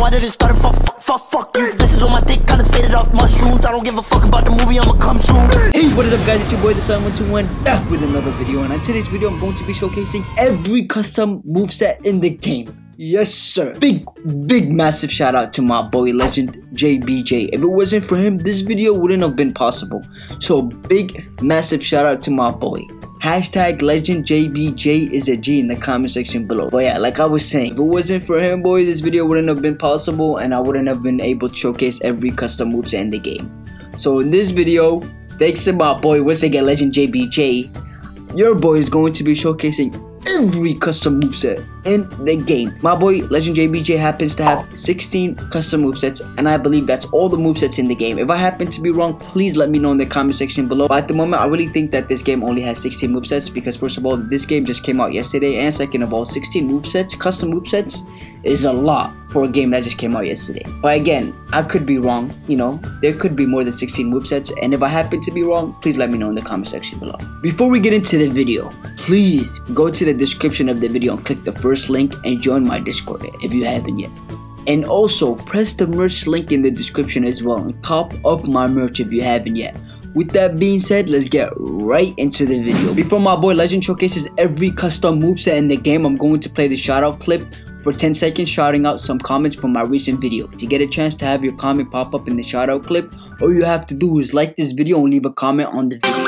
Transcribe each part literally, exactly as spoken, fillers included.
I didn't start it. Fuck, fuck, fuck, fuck you. This is on my dick, kinda faded off mushrooms. I don't give a fuck about the movie, I'ma come soon. Hey, what is up guys, it's your boy the Sun one two one back with another video, and on today's video I'm going to be showcasing every custom moveset in the game. Yes sir. Big, big massive shout out to my boy Legend J B J. If it wasn't for him, this video wouldn't have been possible. So big, massive shout out to my boy. Hashtag Legend J B J is a G in the comment section below. But yeah, like I was saying, if it wasn't for him, boy, this video wouldn't have been possible, and I wouldn't have been able to showcase every custom moveset in the game. So in this video, thanks to my boy once again Legend J B J, your boy is going to be showcasing every custom moveset in the game. My boy Legend J B J happens to have sixteen custom movesets, and I believe that's all the movesets in the game. If I happen to be wrong, please let me know in the comment section below. But at the moment, I really think that this game only has sixteen movesets, because first of all, this game just came out yesterday, and second of all, sixteen movesets, custom movesets, is a lot for a game that just came out yesterday. But again, I could be wrong, you know, there could be more than sixteen movesets, and if I happen to be wrong, please let me know in the comment section below. Before we get into the video, please go to the description of the video and click the first link and join my Discord if you haven't yet. And also press the merch link in the description as well and cop up my merch if you haven't yet. With that being said, let's get right into the video. Before my boy Legend showcases every custom moveset in the game, I'm going to play the shoutout clip for ten seconds, shouting out some comments from my recent video. To get a chance to have your comment pop up in the shoutout clip, all you have to do is like this video and leave a comment on the video.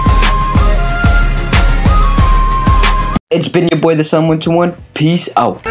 It's been your boy the Sun one two one. Peace out.